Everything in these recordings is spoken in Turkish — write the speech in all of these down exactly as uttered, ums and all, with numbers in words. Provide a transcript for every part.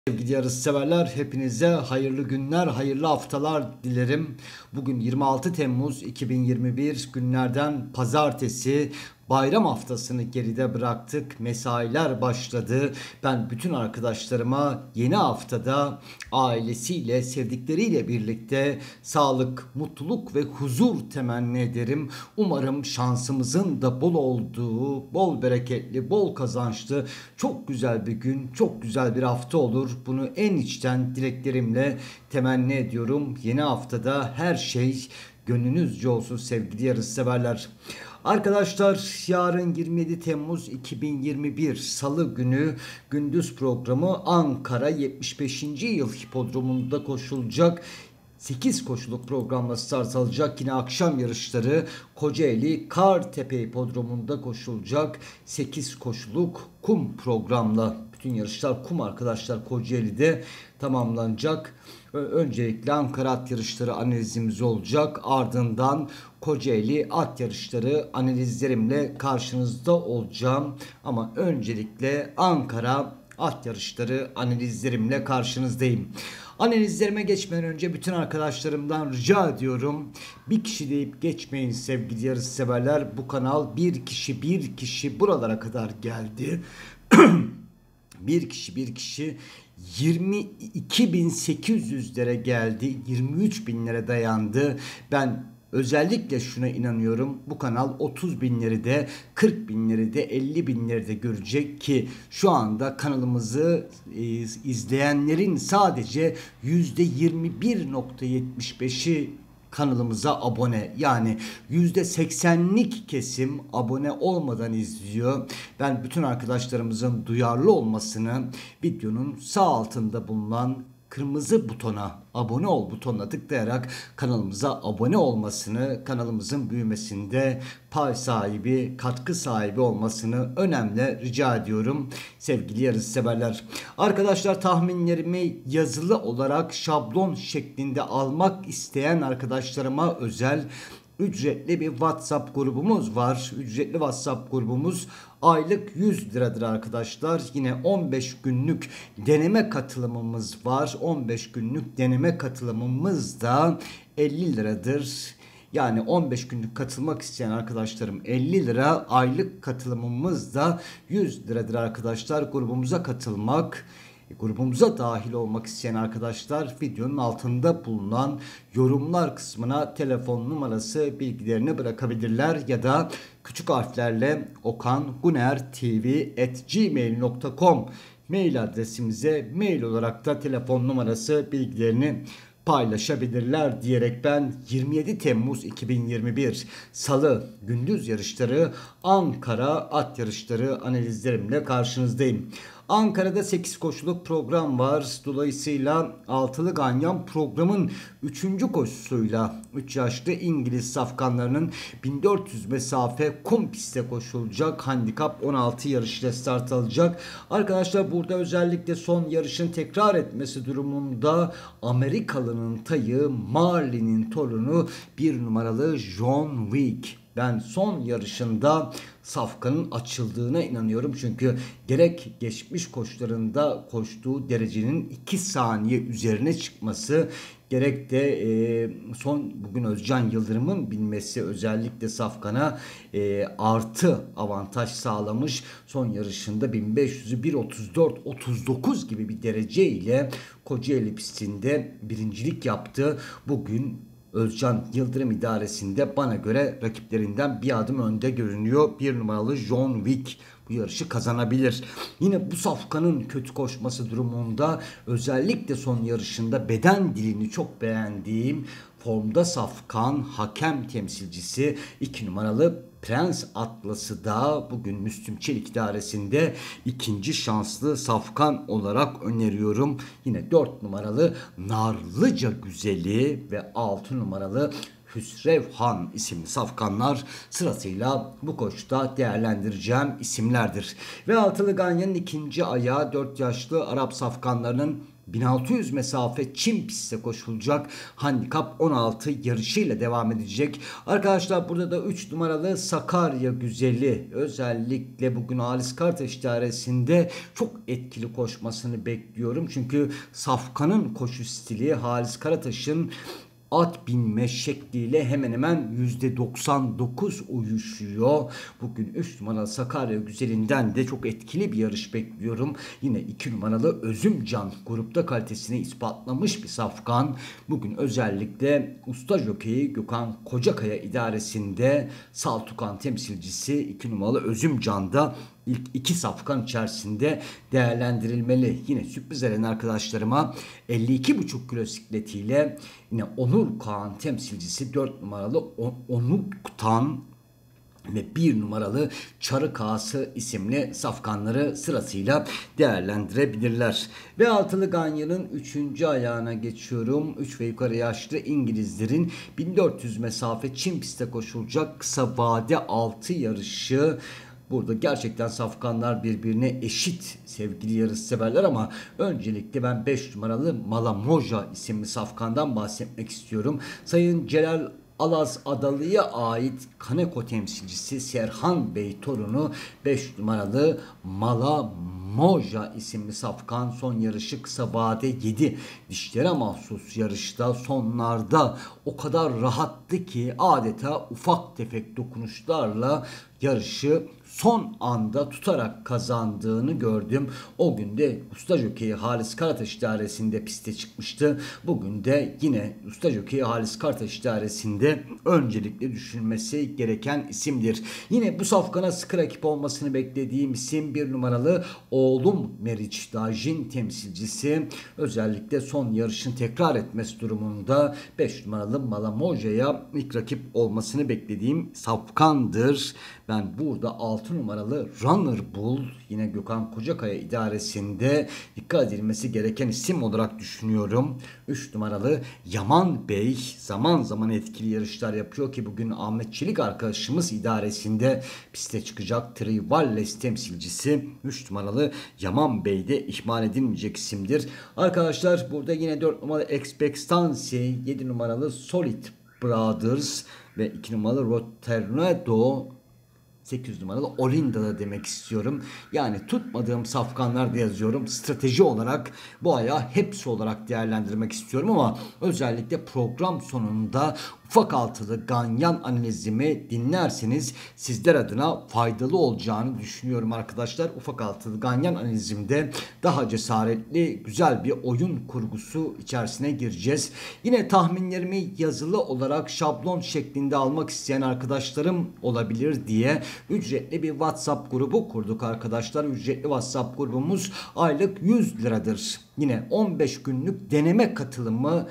Sevgili yarışseverler, hepinize hayırlı günler, hayırlı haftalar dilerim. Bugün yirmi altı Temmuz iki bin yirmi bir günlerden pazartesi. Bayram haftasını geride bıraktık. Mesailer başladı. Ben bütün arkadaşlarıma yeni haftada ailesiyle, sevdikleriyle birlikte sağlık, mutluluk ve huzur temenni ederim. Umarım şansımızın da bol olduğu, bol bereketli, bol kazançlı, çok güzel bir gün, çok güzel bir hafta olur. Bunu en içten dileklerimle temenni ediyorum. Yeni haftada her şey gönlünüzce olsun sevgili yarışseverler. Arkadaşlar, yarın yirmi yedi Temmuz iki bin yirmi bir Salı günü gündüz programı Ankara yetmiş beşinci yıl hipodromunda koşulacak. sekiz koşuluk programla start alacak. Yine akşam yarışları Kocaeli Kartepe Hipodromu'nda koşulacak. sekiz koşuluk kum programla. Bütün yarışlar kum arkadaşlar, Kocaeli'de tamamlanacak. Öncelikle Ankara at yarışları analizimiz olacak. Ardından Kocaeli at yarışları analizlerimle karşınızda olacağım. Ama öncelikle Ankara at yarışları analizlerimle karşınızdayım. Analizlerime geçmeden önce bütün arkadaşlarımdan rica ediyorum. Bir kişi deyip geçmeyin sevgili yarışseverler. Bu kanal bir kişi bir kişi buralara kadar geldi. bir kişi bir kişi yirmi iki bin sekiz yüzlere geldi. yirmi üç binlere dayandı. Ben özellikle şuna inanıyorum. Bu kanal otuz binleri de, kırk binleri de, elli binleri de görecek ki şu anda kanalımızı e, izleyenlerin sadece yüzde yirmi bir virgül yetmiş beşi kanalımıza abone. Yani yüzde seksenlik kesim abone olmadan izliyor. Ben bütün arkadaşlarımızın duyarlı olmasını, videonun sağ altında bulunan kırmızı butona, abone ol butonuna tıklayarak kanalımıza abone olmasını, kanalımızın büyümesinde pay sahibi, katkı sahibi olmasını önemli rica ediyorum sevgili yarışseverler. Arkadaşlar, tahminlerimi yazılı olarak şablon şeklinde almak isteyen arkadaşlarıma özel ücretli bir WhatsApp grubumuz var. Ücretli WhatsApp grubumuz aylık yüz liradır arkadaşlar. Yine on beş günlük deneme katılımımız var. on beş günlük deneme katılımımız da elli liradır. Yani on beş günlük katılmak isteyen arkadaşlarım elli lira, aylık katılımımız da yüz liradır arkadaşlar. Grubumuza katılmak, grubumuza dahil olmak isteyen arkadaşlar videonun altında bulunan yorumlar kısmına telefon numarası bilgilerini bırakabilirler ya da küçük harflerle okangunertv at gmail nokta com mail adresimize mail olarak da telefon numarası bilgilerini paylaşabilirler diyerek ben yirmi yedi Temmuz iki bin yirmi bir Salı gündüz yarışları Ankara at yarışları analizlerimle karşınızdayım. Ankara'da sekiz koşuluk program var. Dolayısıyla altılı ganyan programın üçüncü koşusuyla üç yaşlı İngiliz safkanlarının bin dört yüz mesafe kum pistte koşulacak. Handikap on altı yarışıyla start alacak. Arkadaşlar, burada özellikle son yarışın tekrar etmesi durumunda Amerikalı'nın tayı, Marley'nin torunu bir numaralı John Wick. Ben son yarışında safkanın açıldığına inanıyorum. Çünkü gerek geçmiş koşularında koştuğu derecenin iki saniye üzerine çıkması, gerek de e, son bugün Özcan Yıldırım'ın binmesi özellikle safkana e, artı avantaj sağlamış. Son yarışında bin beş yüzü bir otuz dört otuz dokuz gibi bir derece ile Kocaeli pistinde birincilik yaptı. Bugün Özcan Yıldırım idaresinde bana göre rakiplerinden bir adım önde görünüyor. Bir numaralı John Wick bu yarışı kazanabilir. Yine bu safkanın kötü koşması durumunda özellikle son yarışında beden dilini çok beğendiğim formda safkan hakem temsilcisi iki numaralı Prens Atlas'ı da bugün Müslüm Çelik idaresinde ikinci şanslı safkan olarak öneriyorum. Yine dört numaralı Narlıca Güzeli ve altı numaralı Hüsrevhan isimli safkanlar sırasıyla bu koşuda değerlendireceğim isimlerdir. Ve altılı ganyanın ikinci ayağı dört yaşlı Arap safkanlarının bin altı yüz mesafe çim pistte koşulacak handikap on altı yarışıyla devam edecek. Arkadaşlar burada da üç numaralı Sakarya Güzeli özellikle bugün Halis Karataş idaresinde çok etkili koşmasını bekliyorum. Çünkü Safkan'ın koşu stili Halis Karataş'ın at binme şekliyle hemen hemen yüzde doksan dokuz uyuşuyor. Bugün üç numaralı Sakarya Güzeli'nden de çok etkili bir yarış bekliyorum. Yine iki numaralı Özümcan grupta kalitesini ispatlamış bir safkan. Bugün özellikle usta jokeyi Gökhan Kocakaya idaresinde Saltukan temsilcisi iki numaralı Özümcan'da İlk iki safkan içerisinde değerlendirilmeli. Yine sürpriz eden arkadaşlarıma elli iki buçuk kilo sikletiyle yine Onur Kağan temsilcisi dört numaralı Onur Kutan ve bir numaralı Çarı Kağası isimli safkanları sırasıyla değerlendirebilirler. Ve altılı ganyanın üçüncü ayağına geçiyorum. üç ve yukarı yaşlı İngilizlerin bin dört yüz mesafe çim pistte koşulacak kısa vade altı yarışı. Burada gerçekten safkanlar birbirine eşit sevgili yarışseverler ama öncelikle ben beş numaralı Malamoja isimli safkandan bahsetmek istiyorum. Sayın Celal Alaz Adalı'ya ait Kaneko temsilcisi Serhan Bey torunu beş numaralı Malamoja isimli safkan son yarışı kısa vade yedi dişlere mahsus yarışta sonlarda o kadar rahattı ki adeta ufak tefek dokunuşlarla yarışı son anda tutarak kazandığını gördüm. O gün de usta jokeyi Halis Karataş idaresinde piste çıkmıştı. Bugün de yine usta jokeyi Halis Karataş idaresinde öncelikle düşünülmesi gereken isimdir. Yine bu safkana sıkı rakip olmasını beklediğim isim bir numaralı Oğlum Meriç Dajin temsilcisi. Özellikle son yarışın tekrar etmesi durumunda beş numaralı Malamoja'ya ilk rakip olmasını beklediğim safkandır. Ben burada altı numaralı Runner Bull yine Gökhan Kocakaya idaresinde dikkat edilmesi gereken isim olarak düşünüyorum. üç numaralı Yaman Bey zaman zaman etkili yarışlar yapıyor ki bugün Ahmet Çelik arkadaşımız idaresinde piste çıkacak. Trivalles temsilcisi üç numaralı Yaman Bey de ihmal edilmeyecek isimdir. Arkadaşlar burada yine dört numaralı Expectancy, yedi numaralı Solid Brothers ve iki numaralı Rotterdam, sekiz numaralı Olinda'da demek istiyorum. Yani tutmadığım safkanlar da yazıyorum. Strateji olarak bu ayağı hepsi olarak değerlendirmek istiyorum ama özellikle program sonunda ufak altılı ganyan analizimi dinlerseniz sizler adına faydalı olacağını düşünüyorum arkadaşlar. Ufak altılı ganyan analizimde daha cesaretli güzel bir oyun kurgusu içerisine gireceğiz. Yine tahminlerimi yazılı olarak şablon şeklinde almak isteyen arkadaşlarım olabilir diye ücretli bir WhatsApp grubu kurduk arkadaşlar. Ücretli WhatsApp grubumuz aylık yüz liradır. Yine on beş günlük deneme katılımı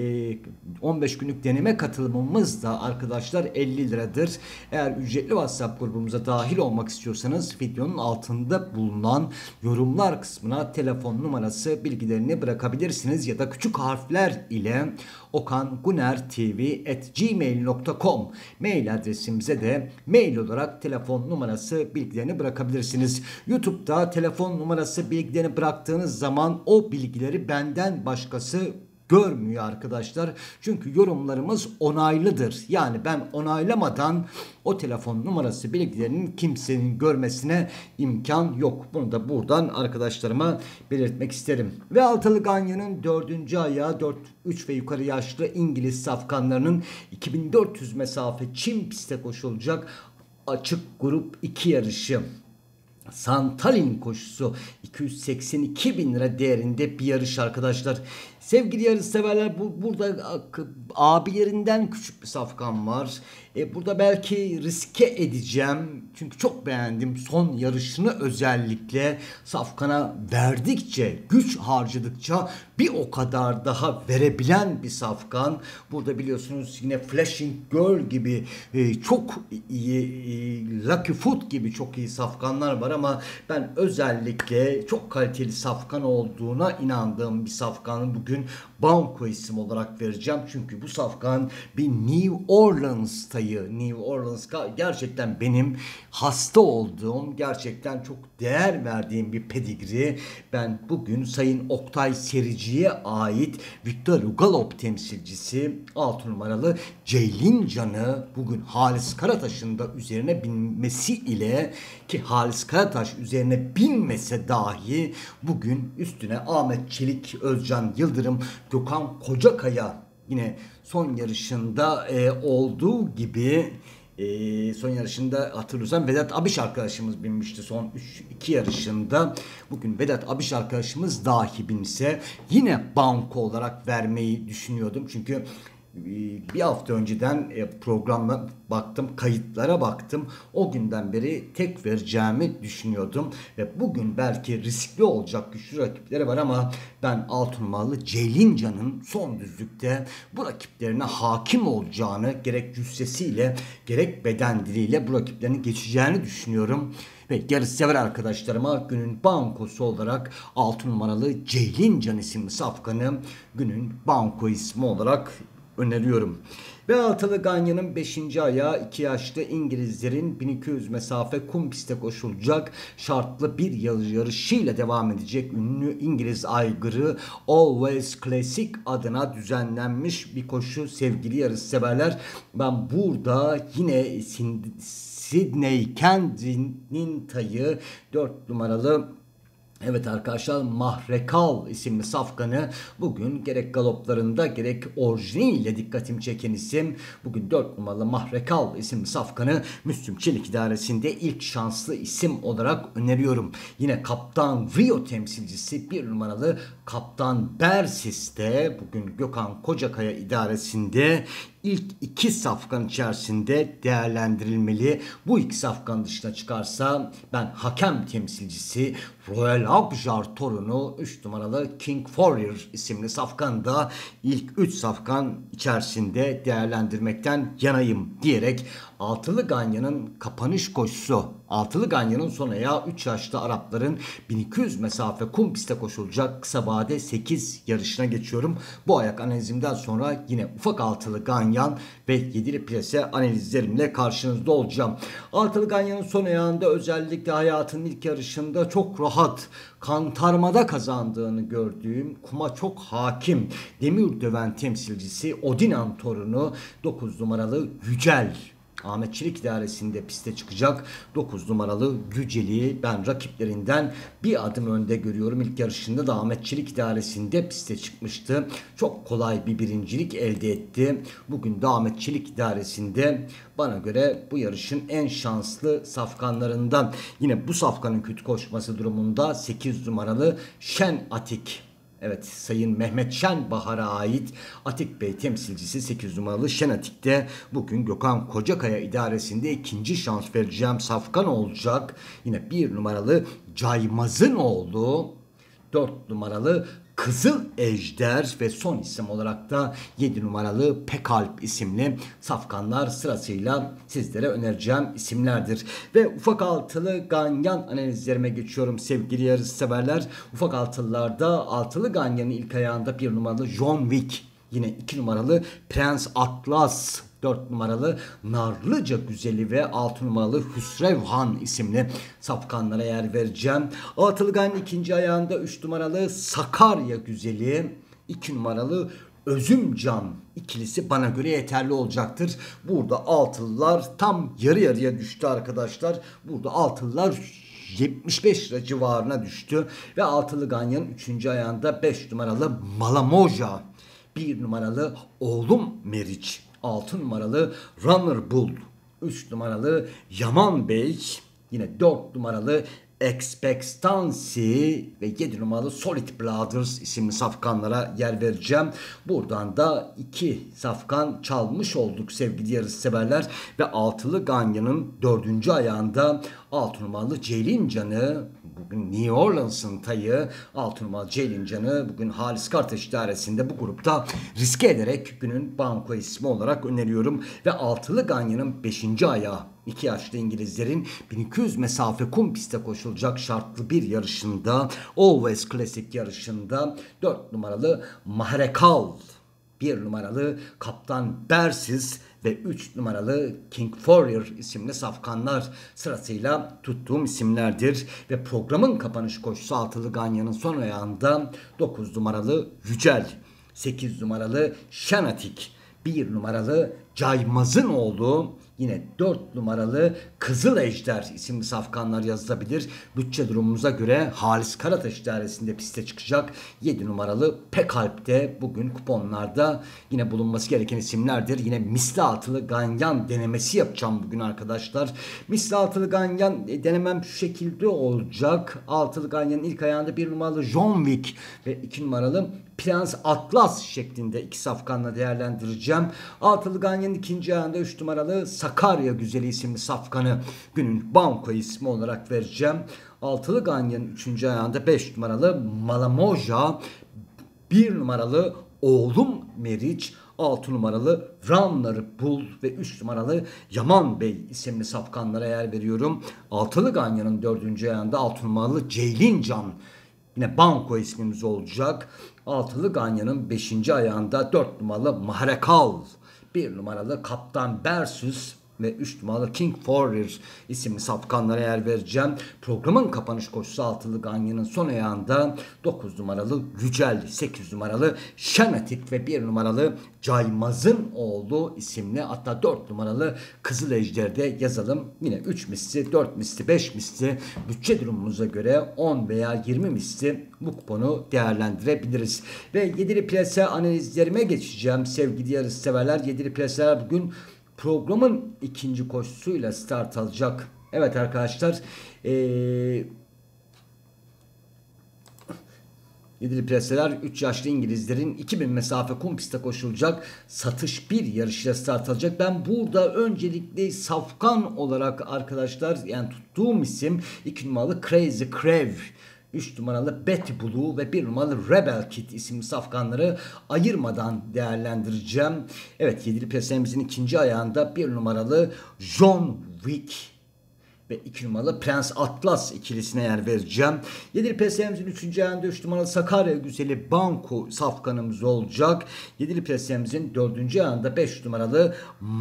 on beş günlük deneme katılımımız da arkadaşlar elli liradır. Eğer ücretli WhatsApp grubumuza dahil olmak istiyorsanız videonun altında bulunan yorumlar kısmına telefon numarası bilgilerini bırakabilirsiniz ya da küçük harfler ile okangunertv at gmail nokta com mail adresimize de mail olarak telefon numarası bilgilerini bırakabilirsiniz. YouTube'da telefon numarası bilgilerini bıraktığınız zaman o bilgileri benden başkası görmüyor arkadaşlar. Çünkü yorumlarımız onaylıdır. Yani ben onaylamadan o telefon numarası bilgilerinin kimsenin görmesine imkan yok. Bunu da buradan arkadaşlarıma belirtmek isterim. Ve altılı ganyanın dördüncü ayağı dört üç ve yukarı yaşlı İngiliz safkanlarının iki bin dört yüz mesafe çim pistte koşulacak açık grup iki yarışı. Santalin koşusu iki yüz seksen iki bin lira değerinde bir yarış arkadaşlar. Sevgili yarışseverler, bu, burada abilerinden küçük bir safkan var. E, burada belki riske edeceğim. Çünkü çok beğendim son yarışını, özellikle Safkan'a verdikçe, güç harcadıkça bir o kadar daha verebilen bir Safkan. Burada biliyorsunuz yine Flashing Girl gibi e, çok iyi, e, Lucky Foot gibi çok iyi Safkanlar var ama ben özellikle çok kaliteli Safkan olduğuna inandığım bir Safkanı bugün Banco isim olarak vereceğim. Çünkü bu Safkan bir New Orleans tayı. New Orleans gerçekten benim hasta olduğum, gerçekten çok değer verdiğim bir pedigri. Ben bugün Sayın Oktay Serici'ye ait Victor Galop temsilcisi altı numaralı Ceylin Can'ı bugün Halis Karataş'ın da üzerine binmesi ile, ki Halis Karataş üzerine binmese dahi bugün üstüne Ahmet Çelik, Özcan Yıldırım, Gökhan Kocakaya, yine son yarışında e, olduğu gibi e, son yarışında hatırlıyorsan Vedat Abiş arkadaşımız binmişti son üç iki yarışında. Bugün Vedat Abiş arkadaşımız dahi binse yine banko olarak vermeyi düşünüyordum. Çünkü bir hafta önceden programla baktım, kayıtlara baktım. O günden beri tek vereceğimi düşünüyordum. Ve bugün belki riskli olacak güçlü rakipleri var ama ben altı numaralı Ceylin Can'ın son düzlükte bu rakiplerine hakim olacağını, gerek cüssesiyle gerek beden diliyle bu rakiplerini geçeceğini düşünüyorum. Ve yarış sever arkadaşlarıma günün bankosu olarak altı numaralı Ceylin Can isimli Safkan'ı günün banko ismi olarak öneriyorum. Ve altılı Ganyan'ın beşinci ayağı iki yaşlı İngilizlerin bin iki yüz mesafe kum pistte koşulacak şartlı bir yarışıyla devam edecek ünlü İngiliz aygırı Always Classic adına düzenlenmiş bir koşu sevgili yarışseverler. Ben burada yine Sydney Kendrick'in tayı dört numaralı, evet arkadaşlar, Mahrekal isimli Safkan'ı bugün gerek galoplarında gerek orijiniyle dikkatimi çeken isim. Bugün dört numaralı Mahrekal isimli Safkan'ı Müslüm Çelik idaresinde ilk şanslı isim olarak öneriyorum. Yine Kaptan Rio temsilcisi bir numaralı Kaptan Bersis de bugün Gökhan Kocakaya idaresinde ilk iki safkan içerisinde değerlendirilmeli. Bu iki safkan dışına çıkarsa ben hakem temsilcisi Royal Abjar torunu üç numaralı King Warrior isimli safkan da ilk üç safkan içerisinde değerlendirmekten yanayım diyerek altılı Ganyan'ın kapanış koşusu, altılı Ganyan'ın son ayağı üç yaşlı Arapların bin iki yüz mesafe kum pistte koşulacak kısa vade sekiz yarışına geçiyorum. Bu ayak analizimden sonra yine ufak altılı Ganyan ve yedili plase analizlerimle karşınızda olacağım. Altılı Ganyan'ın son ayağında özellikle hayatının ilk yarışında çok rahat kantarmada kazandığını gördüğüm, kuma çok hakim demir döven temsilcisi Odinan torunu dokuz numaralı Yücel, Ahmet Çelik idaresinde piste çıkacak dokuz numaralı Yücel'i ben rakiplerinden bir adım önde görüyorum. İlk yarışında da Ahmet Çelik idaresinde piste çıkmıştı. Çok kolay bir birincilik elde etti. Bugün de Ahmet Çelik idaresinde bana göre bu yarışın en şanslı safkanlarından. Yine bu safkanın kötü koşması durumunda sekiz numaralı Şen Atik, evet Sayın Mehmet Şen Bahar'a ait Atik Bey temsilcisi sekiz numaralı Şen Atik'te bugün Gökhan Kocakaya idaresinde ikinci şans vereceğim safkan olacak. Yine bir numaralı Caymaz'ın oğlu, dört numaralı Kızıl Ejder ve son isim olarak da yedi numaralı Pekalp isimli safkanlar sırasıyla sizlere önereceğim isimlerdir. Ve ufak altılı Ganyan analizlerime geçiyorum sevgili yarışseverler. Ufak altılılarda altılı Ganyan'ın ilk ayağında bir numaralı John Wick, yine iki numaralı Prens Atlas, dört numaralı Narlıca Güzeli ve altı numaralı Hüsrevhan isimli safkanlara yer vereceğim. Altılı Ganyan'ın ikinci ayağında üç numaralı Sakarya Güzeli, iki numaralı Özümcan ikilisi bana göre yeterli olacaktır. Burada altılılar tam yarı yarıya düştü arkadaşlar. Burada altılılar yetmiş beş lira civarına düştü ve altılı Ganyan'ın üçüncü ayağında beş numaralı Malamoja, bir numaralı Oğlum Meriç, altı numaralı Runner Bull, üç numaralı Yaman Bey, yine dört numaralı Expectancy ve yedi numaralı Solid Brothers isimli safkanlara yer vereceğim. Buradan da iki safkan çalmış olduk sevgili yarışseverler ve altılı Ganyan'ın dördüncü ayağında altı numaralı Ceylincan'ı, bugün New Orleans'ın tayı altı numaralı Ceylincan'ı bugün Halis Kartaş idaresinde bu grupta riske ederek günün banko ismi olarak öneriyorum ve altılı Ganyan'ın beşinci ayağı iki yaşlı İngilizlerin bin iki yüz mesafe kum pistte koşulacak şartlı bir yarışında, Always Classic yarışında dört numaralı Mahrekal, bir numaralı Kaptan Bersiz ve üç numaralı King Warrior isimli safkanlar sırasıyla tuttuğum isimlerdir. Ve programın kapanış koşusu altılı Ganyan'ın son ayağında dokuz numaralı Yücel, sekiz numaralı Şanatik, bir numaralı Caymaz'ın oğlu, yine dört numaralı Kızıl Ejder isimli safkanlar yazılabilir. Bütçe durumumuza göre Halis Karataş idaresinde piste çıkacak yedi numaralı Pekalp de bugün kuponlarda yine bulunması gereken isimlerdir. Yine misli altılı Ganyan denemesi yapacağım bugün arkadaşlar. Misli altılı Ganyan denemem şu şekilde olacak. Altılı Ganyan'ın ilk ayağında bir numaralı John Wick ve iki numaralı Prens Atlas şeklinde iki safkanla değerlendireceğim. Altılı Ganyan'ın ikinci ayağında üç numaralı Sakarya Güzeli isimli safkanı günün banko ismi olarak vereceğim. Altılı Ganyan'ın üçüncü ayağında beş numaralı Malamoja, bir numaralı Oğlum Meriç, altı numaralı Runner Bull ve üç numaralı Yaman Bey isimli safkanlara yer veriyorum. Altılı Ganyan'ın dördüncü ayağında altı numaralı Ceylincan yine banko ismimiz olacak. Altılı Ganyan'ın beşinci ayağında dört numaralı Mahrekal, bir numaralı Kaptan Bersus ve üç numaralı King Warrior isimli safkanlara yer vereceğim. Programın kapanış koşusu altılı Ganyan'ın son ayağında dokuz numaralı Yücel, sekiz numaralı Şanatik ve bir numaralı Caymaz'ın oğlu isimli, hatta dört numaralı Kızıl Ejder'de yazalım. Yine üç misli, dört misli, beş misli bütçe durumumuza göre on veya yirmi misli bu kuponu değerlendirebiliriz. Ve yedili plase analizlerime geçeceğim sevgili yarışseverler. Yedili plaseler bugün programın ikinci koşusuyla start alacak. Evet arkadaşlar, ee, yedili plaseler üç yaşlı İngilizlerin iki bin mesafe kum pistte koşulacak satış bir yarışıyla start alacak. Ben burada öncelikle safkan olarak arkadaşlar, yani tuttuğum isim iki numaralı Crazy Crave, üç numaralı Betty Blue ve bir numaralı Rebel Kid isimli safkanları ayırmadan değerlendireceğim. Evet, yedili plasemizin ikinci ayağında bir numaralı John Wick ve iki numaralı Prens Atlas ikilisine yer vereceğim. yedili plasemizin üçüncü ayağında üç numaralı Sakarya Güzeli banko safkanımız olacak. yedili plasemizin dördüncü ayağında beş numaralı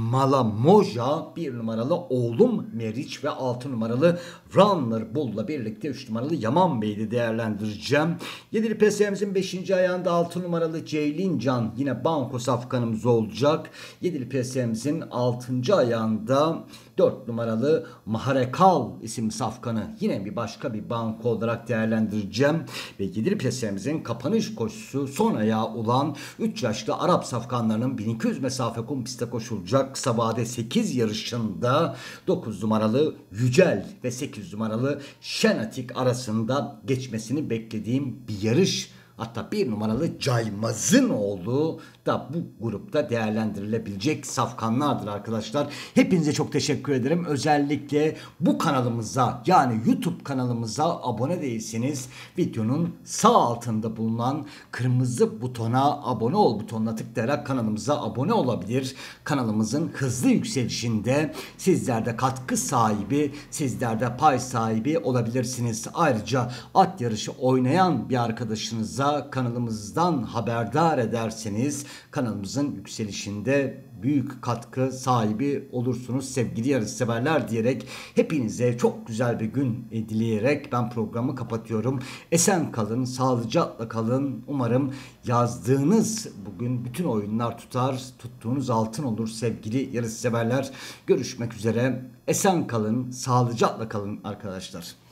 Malamoja, bir numaralı Oğlum Meriç ve altı numaralı Runner Bull'la birlikte üç numaralı Yaman Bey'i değerlendireceğim. yedili plasemizin beşinci ayağında altı numaralı Ceylincan yine banko safkanımız olacak. yedili plasemizin altıncı ayağında dört numaralı Mahrekal isimli safkanı yine bir başka bir banko olarak değerlendireceğim. Ve yedili plasemizin kapanış koşusu son ayağı olan üç yaşlı Arap safkanlarının bin iki yüz mesafe kum pistte koşulacak kısa vade sekiz yarışında dokuz numaralı Yücel ve sekiz numaralı Şanatik arasında geçmesini beklediğim bir yarış. Hatta bir numaralı Caymaz'ın oğlu da bu grupta değerlendirilebilecek safkanlardır arkadaşlar. Hepinize çok teşekkür ederim. Özellikle bu kanalımıza, yani YouTube kanalımıza abone değilseniz videonun sağ altında bulunan kırmızı butona abone ol butonuna tıklayarak kanalımıza abone olabilir. Kanalımızın hızlı yükselişinde sizler de katkı sahibi, sizler de pay sahibi olabilirsiniz. Ayrıca at yarışı oynayan bir arkadaşınıza kanalımızdan haberdar ederseniz kanalımızın yükselişinde büyük katkı sahibi olursunuz sevgili yarışseverler diyerek hepinize çok güzel bir gün dileyerek ben programı kapatıyorum. Esen kalın, sağlıcakla kalın. Umarım yazdığınız bugün bütün oyunlar tutar, tuttuğunuz altın olur sevgili yarışseverler. Görüşmek üzere. Esen kalın, sağlıcakla kalın arkadaşlar.